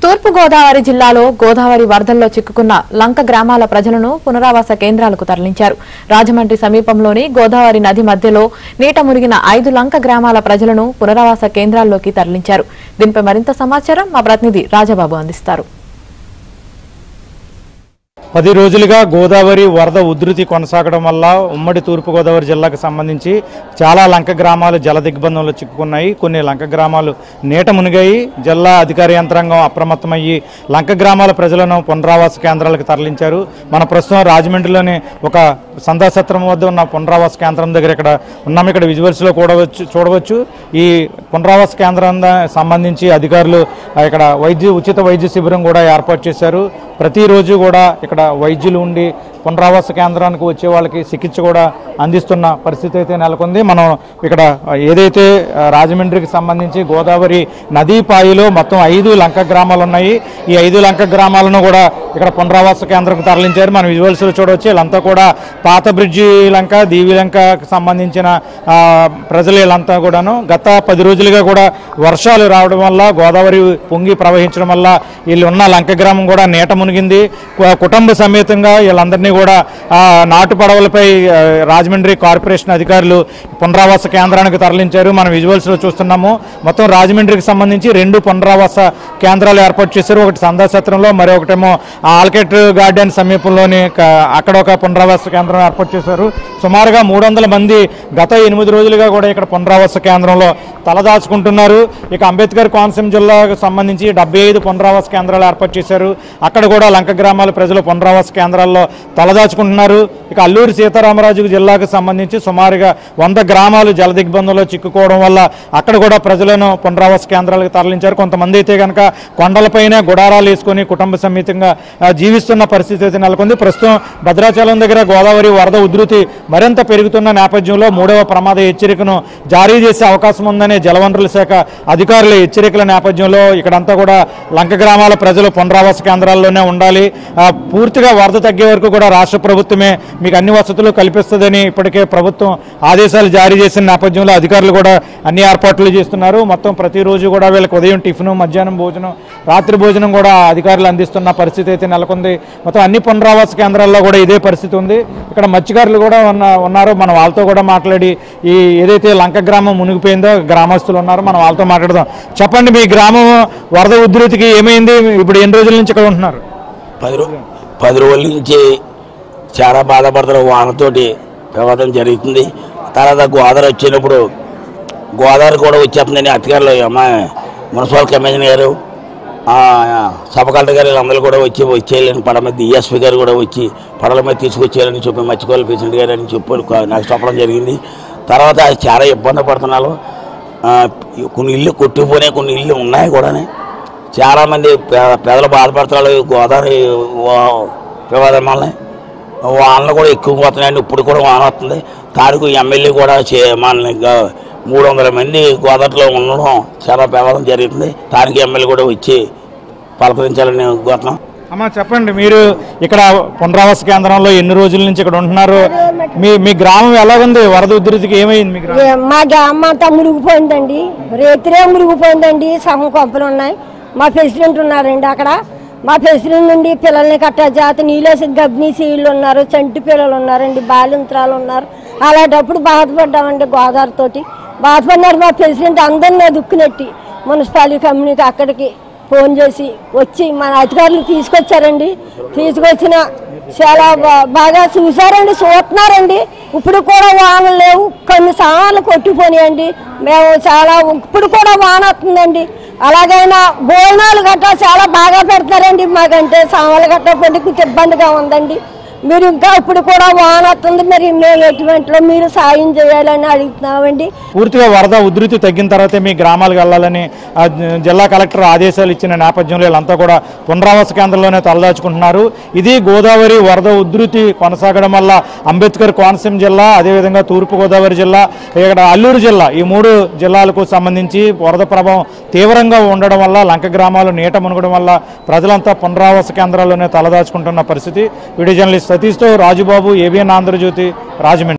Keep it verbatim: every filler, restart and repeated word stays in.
తూర్పు గోదావరి జిల్లాలో గోదావరి వరదల్లో చిక్కుకున్న లంక గ్రామాల ప్రజలను పునరావాస కేంద్రాలకు తరలించారు. రాజమండ్రి సమీపంలోని గోదావరి నది మధ్యలో నీట మునిగిన ఐదు లంక గ్రామాల ప్రజలను పునరావాస కేంద్రాల్లోకి తరలించారు. దీనిపై మరింత సమాచారం మా ప్రతినిధి రాజబాబు అందిస్తారు. పది రోజులుగా గోదావరి వరద ఉధృతి కొనసాగడం వల్ల ఉమ్మడి తూర్పు గోదావరి జిల్లాకు సంబంధించి చాలా లంక గ్రామాలు జల దిగ్బంధంలో చిక్కుకున్నాయి. కొన్ని లంక గ్రామాలు నీట మునిగాయి. జిల్లా అధికార యంత్రాంగం అప్రమత్తమయ్యి లంక గ్రామాల ప్రజలను పునరావాస కేంద్రాలకు తరలించారు. మన ప్రస్తుతం రాజమండ్రిలోని ఒక సందాసత్రం వద్ద ఉన్న పునరావాస కేంద్రం దగ్గర ఇక్కడ ఉన్నాం. ఇక్కడ విజువల్స్లో కూడవచ్చు చూడవచ్చు. ఈ పునరావాస కేంద్రం సంబంధించి అధికారులు ఇక్కడ వైద్య ఉచిత వైద్య శిబిరం కూడా ఏర్పాటు చేశారు. ప్రతిరోజు కూడా ఇక్కడ వైద్యులు ఉండి పునరావాస కేంద్రానికి వచ్చే వాళ్ళకి చికిత్స కూడా అందిస్తున్న పరిస్థితి అయితే నెలకొంది. మనం ఇక్కడ ఏదైతే రాజమండ్రికి సంబంధించి గోదావరి నదీ పాయిలో మొత్తం ఐదు లంక గ్రామాలు ఉన్నాయి. ఈ ఐదు లంక గ్రామాలను కూడా ఇక్కడ పునరావాస కేంద్రంకు తరలించారు. మనం విజువల్స్లో చూడవచ్చు. వీళ్ళంతా కూడా పాత బ్రిడ్జి లంక, దీవి లంకకు సంబంధించిన ప్రజలు వీళ్ళంతా కూడాను గత పది రోజులుగా కూడా వర్షాలు రావడం వల్ల గోదావరి పొంగి ప్రవహించడం వల్ల వీళ్ళు ఉన్న లంక గ్రామం కూడా నీట మునిగింది. కుటుంబ సమేతంగా వీళ్ళందరినీ కూడా నాటు పడవలపై రాజమండ్రి కార్పొరేషన్ అధికారులు పునరావాస కేంద్రానికి తరలించారు. మనం విజువల్స్లో చూస్తున్నాము. మొత్తం రాజమండ్రికి సంబంధించి రెండు పునరావాస కేంద్రాలు ఏర్పాటు చేశారు. ఒకటి సందాసత్రంలో, మరొకటేమో ఆల్కెట్ గార్డెన్ సమీపంలోని అక్కడ ఒక పునరావాస కేంద్రం ఏర్పాటు చేశారు. సుమారుగా మూడు వందల మంది గత ఎనిమిది రోజులుగా కూడా ఇక్కడ పునరావాస కేంద్రంలో తలదాచుకుంటున్నారు. ఇక అంబేద్కర్ కోనసీమ జిల్లాకు సంబంధించి డెబ్బై ఐదు పునరావాస కేంద్రాలు ఏర్పాటు చేశారు. అక్కడ కూడా లంక గ్రామాల ప్రజలు పునరావాస కేంద్రాల్లో తలదాచుకుంటున్నారు. ఇక అల్లూరి సీతారామరాజు జిల్లాకు సంబంధించి సుమారుగా వంద గ్రామాలు జల దిగ్బంధంలో చిక్కుకోవడం వల్ల అక్కడ కూడా ప్రజలను పునరావాస కేంద్రాలకు తరలించారు. కొంతమంది అయితే కనుక కొండలపైనే గుడారాలు వేసుకొని కుటుంబ సమేతంగా జీవిస్తున్న పరిస్థితి అయితే నెలకొంది. ప్రస్తుతం భద్రాచలం దగ్గర గోదావరి వరద ఉధృతి మరింత పెరుగుతున్న నేపథ్యంలో మూడవ ప్రమాద హెచ్చరికను జారీ చేసే అవకాశం ఉందనే జలవనరుల శాఖ అధికారుల హెచ్చరికల నేపథ్యంలో ఇక్కడంతా కూడా లంక గ్రామాల ప్రజలు పునరావాస కేంద్రాల్లోనే ఉండాలి. పూర్తిగా వరద తగ్గే వరకు కూడా రాష్ట్ర ప్రభుత్వమే మీకు అన్ని వసతులు కల్పిస్తుందని ఇప్పటికే ప్రభుత్వం ఆదేశాలు జారీ చేసిన నేపథ్యంలో అధికారులు కూడా అన్ని ఏర్పాట్లు చేస్తున్నారు. మొత్తం ప్రతిరోజు కూడా వీళ్ళకి ఉదయం టిఫిన్, మధ్యాహ్నం భోజనం, రాత్రి భోజనం కూడా అధికారులు అందిస్తున్న పరిస్థితి అయితే నెలకొంది. మొత్తం అన్ని పునరావాస కేంద్రాల్లో కూడా ఇదే పరిస్థితి ఉంది. ఇక్కడ మత్స్యకారులు కూడా ఉన్నారు. మనం వాళ్ళతో కూడా మాట్లాడి ఈ ఏదైతే లంక గ్రామం మునిగిపోయిందో గ్రామస్తులు ఉన్నారు, మనం వాళ్ళతో మాట్లాడదాం. చెప్పండి, మీ గ్రామం వరద ఉధృతికి ఏమైంది? ఇప్పుడు ఎన్ని రోజుల నుంచి ఇక్కడ ఉంటున్నారు? పది రోజు పది రోజుల నుంచి చాలా బాధపడుతున్నారు. వానతోటి ప్రమాదం జరుగుతుంది. తర్వాత గోదావరి వచ్చినప్పుడు గోదావరి కూడా వచ్చేస్తుందని అధికారులు మా మున్సిపల్ కమిషనర్ గారు, సబ్ కలెక్టర్ గారు అందరూ కూడా వచ్చి వచ్చేయాలని పడవ మీద డిఎస్పీ గారు కూడా వచ్చి పడవల మీద తీసుకొచ్చేయాలని చెప్పి మత్స్యకారుల ప్రెసిడెంట్ గారు అని చెప్పి నాకు చెప్పడం జరిగింది. తర్వాత చాలా ఇబ్బంది పడుతున్నారు. కొన్ని ఇల్లు కొట్టుకుపోయినాయి, కొన్ని ఇల్లు ఉన్నాయి కూడా. చాలామంది ప్రజలు బాధపడుతున్నారు. గోదావరి ప్రమాదం వల్ల వానలు కూడా ఎక్కువ పోతున్నాయండి. ఇప్పుడు కూడా వాన వస్తుంది. తారీఖు ఎమ్మెల్యే కూడా మన మూడు వందల మంది గోదావరిలో ఉండడం చాలా ప్రమాదం జరుగుతుంది. తారీఖు ఎమ్మెల్యే కూడా వచ్చి పలకరించాలని కోరుతున్నాం. అమ్మా చెప్పండి, మీరు ఇక్కడ పునరావాస కేంద్రంలో ఎన్ని రోజుల నుంచి ఇక్కడ ఉంటున్నారు? మీ మీ గ్రామం ఎలాగుంది? వరద ఉధృతికి ఏమైంది? మీ గ్రామం మా గ్రామం అంతా మునిగిపోయిందండి. రేతిరే మునిగిపోయిందండి. సగం కొంపలు ఉన్నాయి. మా ప్రెసిడెంట్ ఉన్నారండి అక్కడ. మా ప్రెసిడెంట్ నుండి పిల్లల్ని కట్ట జాతి నీళ్ళేసి గర్భిణీ సీళ్ళు ఉన్నారు, చంటి పిల్లలు ఉన్నారండి, బాలింత్రాలు ఉన్నారు. అలాంటప్పుడు బాధపడ్డామండి. గోదావరితోటి బాధపడినారు. మా ప్రెసిడెంట్ అందరినీ దుక్కునెట్టి మున్సిపాలిటీ కమ్యూనిటీ అక్కడికి ఫోన్ చేసి వచ్చి మన అధికారులు తీసుకొచ్చారండి. తీసుకొచ్చిన చాలా బాగా చూసారండి, చూస్తున్నారండి. ఇప్పుడు కూడా వానలు లేవు, కొన్ని సామాన్లు కొట్టిపోయాయండి. మేము చాలా ఇప్పుడు కూడా వాన వస్తుందండి. అలాగైనా భోజనాలు గట్రా చాలా బాగా పెడతారండి. మాకంటే సామాన్లు గట్రా పెట్టి కొంచెం ఇబ్బందిగా ఉందండి. మీరు ఇంకా ఇప్పుడు కూడా వాన వస్తుంది, మరి మేము ఎటువంటిలో మీరు సాయం చేయాలని అడుగుతున్నామండి. పూర్తిగా వరద ఉధృతి తగ్గిన తర్వాతే మీ గ్రామాలకు వెళ్ళాలని జిల్లా కలెక్టర్ ఆదేశాలు ఇచ్చిన నేపథ్యంలో వీళ్ళంతా కూడా పునరావాస కేంద్రంలోనే తలదాచుకుంటున్నారు. ఇది గోదావరి వరద ఉధృతి కొనసాగడం వల్ల అంబేద్కర్ కోనసీమ జిల్లా, అదేవిధంగా తూర్పు గోదావరి జిల్లా, ఇక్కడ అల్లూరు జిల్లా, ఈ మూడు జిల్లాలకు సంబంధించి వరద ప్రభావం తీవ్రంగా ఉండడం వల్ల లంక గ్రామాలు నీట మునగడం వల్ల ప్రజలంతా పునరావాస కేంద్రాల్లోనే తలదాచుకుంటున్న పరిస్థితి. వీడియో జర్నలిస్ట్ సతీష్తో రాజుబాబు, ఏబిఎన్ ఆంధ్రజ్యోతి, రాజమండ్రి.